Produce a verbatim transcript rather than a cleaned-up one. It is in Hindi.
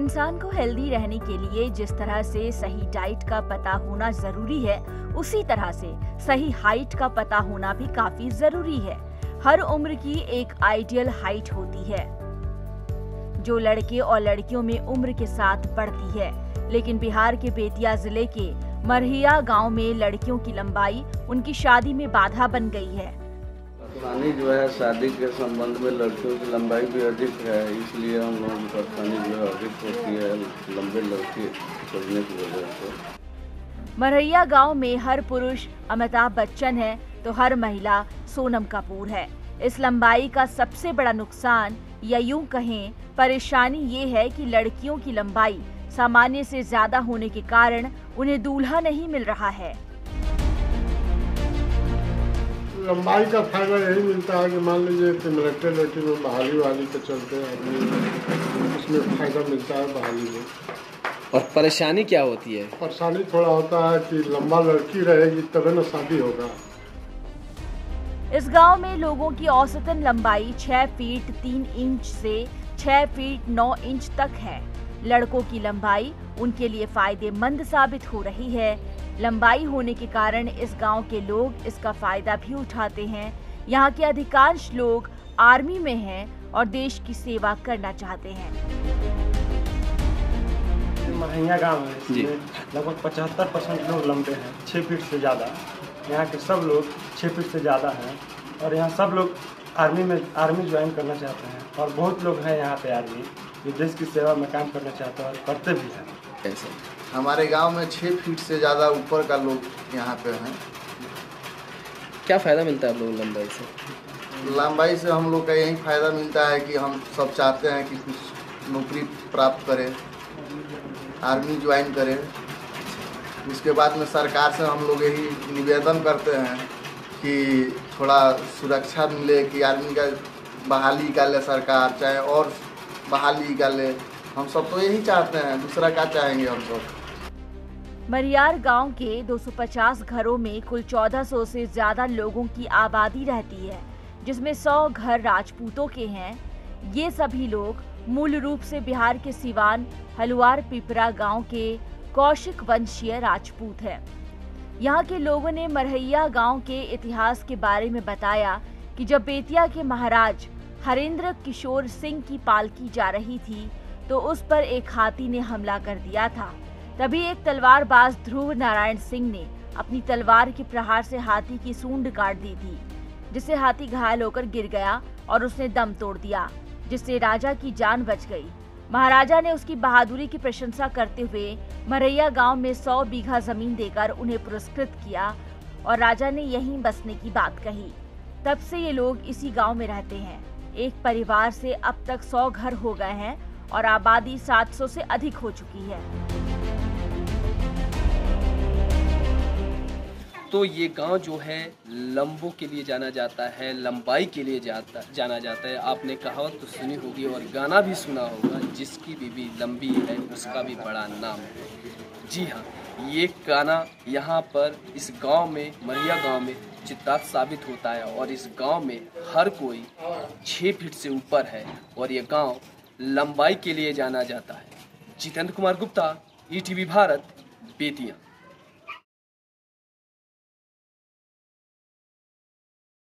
इंसान को हेल्दी रहने के लिए जिस तरह से सही डाइट का पता होना जरूरी है, उसी तरह से सही हाइट का पता होना भी काफी जरूरी है। हर उम्र की एक आइडियल हाइट होती है जो लड़के और लड़कियों में उम्र के साथ बढ़ती है, लेकिन बिहार के बेतिया जिले के मरहिया गांव में लड़कियों की लंबाई उनकी शादी में बाधा बन गई है। परेशानी जो है शादी के संबंध में लड़कियों की लंबाई भी अधिक है, इसलिए हम लोगों की परेशानी जो है अधिक होती है लंबे लड़के खोजने की वजह से। मरहिया गांव में हर पुरुष अमिताभ बच्चन है तो हर महिला सोनम कपूर है। इस लंबाई का सबसे बड़ा नुकसान या यूं कहें परेशानी ये है कि लड़कियों की लंबाई सामान्य से ज्यादा होने के कारण उन्हें दूल्हा नहीं मिल रहा है। लंबाई का फायदा यही मिलता है कि मान लीजिए कि मिलिट्री लड़की में बहाली वाली के चलते आदमी उसमें फायदा मिलता है बहाली में। और परेशानी क्या होती है? परेशानी थोड़ा होता है कि लंबा लड़की रहेगी तभी न शादी होगा। इस गांव में लोगों की औसतन लंबाई छह फीट तीन इंच से छह फीट नौ इंच तक है। लड़कों की लंबाई उनके लिए फायदेमंद साबित हो रही है। लंबाई होने के कारण इस गांव के लोग इसका फायदा भी उठाते हैं। यहाँ के अधिकांश लोग आर्मी में हैं और देश की सेवा करना चाहते हैं। मरहिया गांव है, इसमें लगभग पचहत्तर परसेंट लोग लंबे हैं, छः फीट से ज़्यादा। यहाँ के सब लोग छः फीट से ज़्यादा हैं और यहाँ सब लोग आर्मी में आर्मी ज्वाइन करना चाहते हैं और बहुत लोग हैं यहाँ पे आर्मी जो देश की सेवा में काम करना चाहते हैं और करते भी हैं। ऐसे हमारे गांव में छः फीट से ज़्यादा ऊपर का लोग यहाँ पे हैं। क्या फ़ायदा मिलता है आप लोगों को लंबाई से? लंबाई से हम लोग का यही फ़ायदा मिलता है कि हम सब चाहते हैं कि कुछ नौकरी प्राप्त करें, आर्मी ज्वाइन करें। उसके बाद में सरकार से हम लोग यही निवेदन करते हैं कि थोड़ा सुरक्षा मिले, कि आर्मी का बहाली का ले सरकार, चाहे और बहाली का ले। हम सब तो यही चाहते हैं, दूसरा क्या चाहेंगे हम सब। मरियार गांव के दो सौ पचास घरों में कुल चौदह सौ से ज्यादा लोगों की आबादी रहती है, जिसमें सौ घर राजपूतों के हैं। ये सभी लोग मूल रूप से बिहार के सिवान हलुआर पिपरा गांव के कौशिक वंशीय राजपूत हैं। यहाँ के लोगों ने मरहिया गांव के इतिहास के बारे में बताया कि जब बेतिया के महाराज हरेंद्र किशोर सिंह की पालकी जा रही थी तो उस पर एक हाथी ने हमला कर दिया था। तभी एक तलवारबाज ध्रुव नारायण सिंह ने अपनी तलवार के प्रहार से हाथी की सूंड काट दी थी, जिससे हाथी घायल होकर गिर गया और उसने दम तोड़ दिया, जिससे राजा की जान बच गई। महाराजा ने उसकी बहादुरी की प्रशंसा करते हुए मरहिया गांव में सौ बीघा जमीन देकर उन्हें पुरस्कृत किया और राजा ने यहीं बसने की बात कही। तब से ये लोग इसी गांव में रहते हैं। एक परिवार से अब तक सौ घर हो गए हैं और आबादी सात सौ से अधिक हो चुकी है। तो ये गांव जो है लंबों के लिए जाना जाता है, लंबाई के लिए जाता जाना जाता है। आपने कहावत तो सुनी होगी और गाना भी सुना होगा, जिसकी बीवी लंबी है उसका भी बड़ा नाम है। जी हाँ, ये गाना यहाँ पर इस गांव में, मरहिया गांव में चित्रार्थ साबित होता है और इस गांव में हर कोई छः फीट से ऊपर है और ये गांव लंबाई के लिए जाना जाता है। Jitendra Kumar Gupta, E T V Bharat, Bettiah.